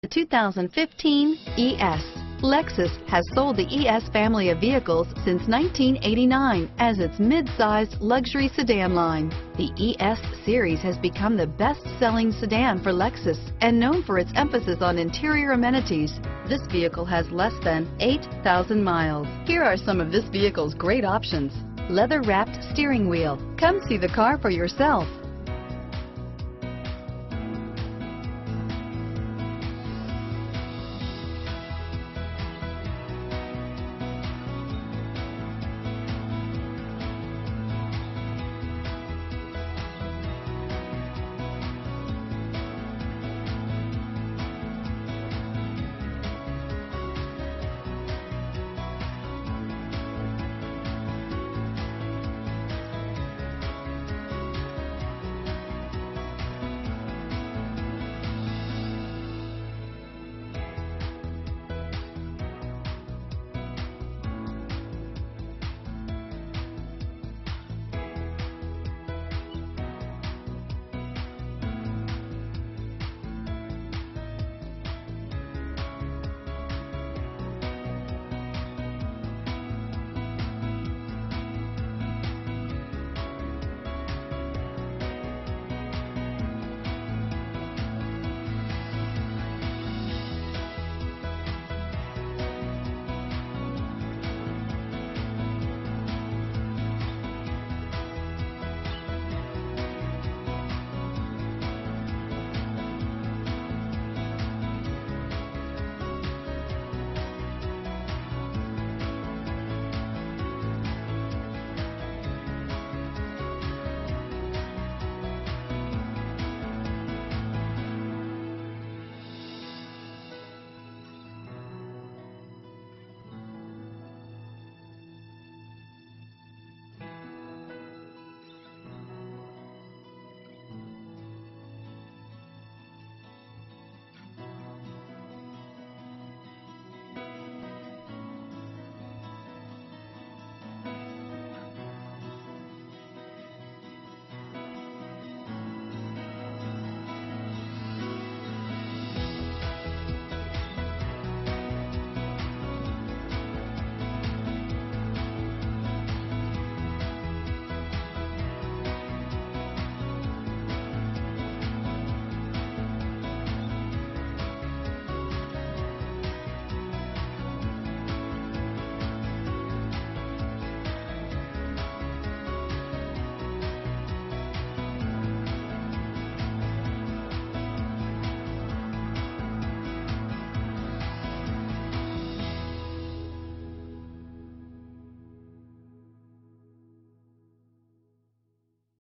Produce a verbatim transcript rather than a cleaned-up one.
The two thousand fifteen E S. Lexus has sold the E S family of vehicles since nineteen eighty-nine as its mid-sized luxury sedan line. The E S series has become the best-selling sedan for Lexus and known for its emphasis on interior amenities. This vehicle has less than eight thousand miles. Here are some of this vehicle's great options: leather-wrapped steering wheel. Come see the car for yourself.